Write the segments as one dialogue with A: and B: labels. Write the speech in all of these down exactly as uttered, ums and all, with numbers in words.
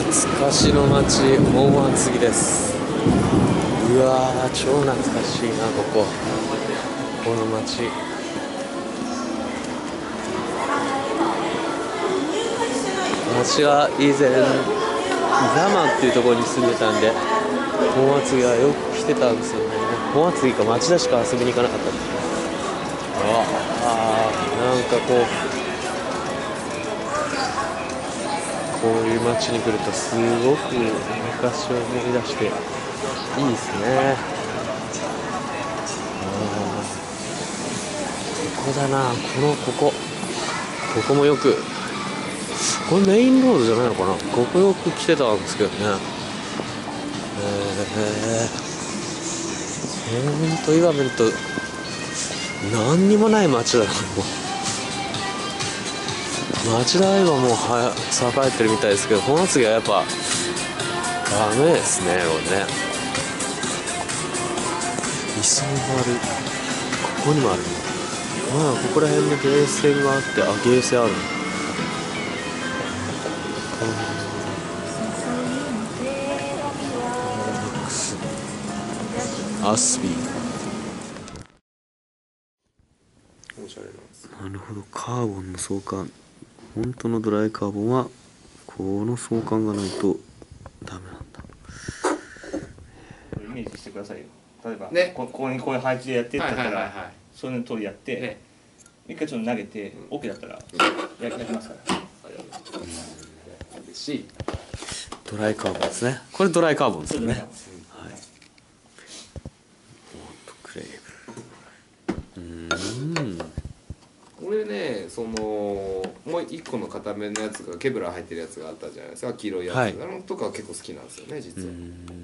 A: 懐かしの街本厚木です。うわー超懐かしいなこここの街。私は以前座間っていうところに住んでたんで本厚木はよく来てたんですよね。本厚木か町田しか遊びに行かなかった。ああなんかこうこういう街に来るとすごく昔を思い出していいですね。あここだな、このここここもよく、これメインロードじゃないのかな、ここよく来てたんですけどね。えー、ほんと今見ると何にもない街だな。もう町田は今もうは栄えてるみたいですけど、本厚木はやっぱダメですねこれね。磯丸ここにもある。まあここら辺にゲーセンがあって、あゲーセンあるの。アスビーなるほど、カーボンの相関、本当のドライカーボンはこの相関がないとダメなんだ。
B: イメージしてくださいよ。例えば、ね、ここにこういう配置でやってって言ったら、そういうの通りやって、ね、一回ちょっと投げて、うん、OK だったらやりますから。嬉しい。
A: ドライカーボンですね。これドライカーボンですよね。はい。オートクレーブ。うん。
C: これね、そのもう一個の固めのやつがケブラ入ってるやつがあったじゃないですか、黄色いやつ、はい、あのとか結構好きなんですよね実は。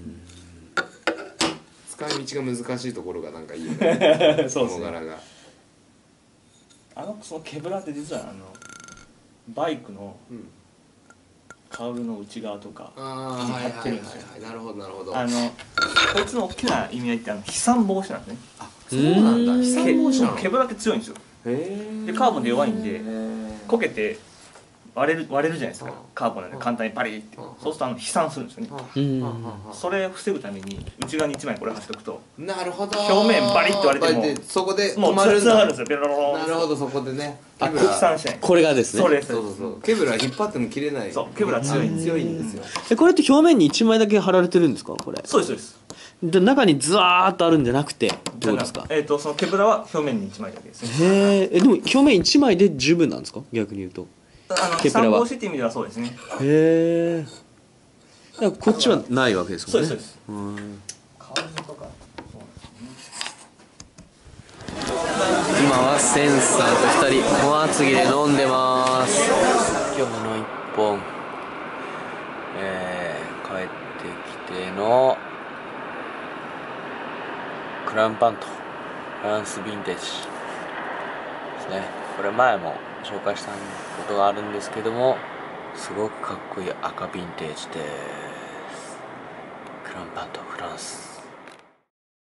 C: 使い道が難しいところがなんかいいよね。そうですね、この柄が。
B: あのそのケブラって実はあのバイクのカウルの内側とかに貼ってるんですよ。
C: なるほどなるほど。
B: あのこいつの大きな意味合いってあの飛散防止なんですね。
C: あ、そうなんだ。飛散防止なの。
B: ケブラって強いんですよ。でカーボンで弱いんでこけて割れる割れるじゃないですか。カーボンなんで簡単にパリッて、そうするとあの飛散するんですよね。それを防ぐために内側にいちまいこれ貼しておくと、
C: なるほど、
B: 表面バリッと割れても
C: そこで
B: もうつながるんですよ。ベロロロ。
C: なるほど、そこでね。
B: ケブラ飛散しない。
A: これがですね。
B: そうです。
C: そうそうそう。ケブラ引っ張っても切れない。
B: そう、ケブラ強い
C: 強いんですよ。
A: えこれって表面にいちまいだけ貼られてるんですかこれ。
B: そうですそうです。
A: で中にズワーっとあるんじゃなくてどうですか。
B: えっとそのケブラは表面にいちまいだけですね。
A: へえ。でも表面いちまいで十分なんですか逆に言うと。
B: あの飛散防止っていう意味ではそうですね。
A: へえ。だからこっちはないわけですもんね。
B: そうですそうです。うん。
A: 今はセンサーとふたり本厚木で飲んでます。今日の一本、えー、帰ってきてのクラウンパントフランスヴィンテージですね。これ前も紹介したことがあるんですけども、すごくかっこいい赤ヴィンテージです。クラウンパントフランス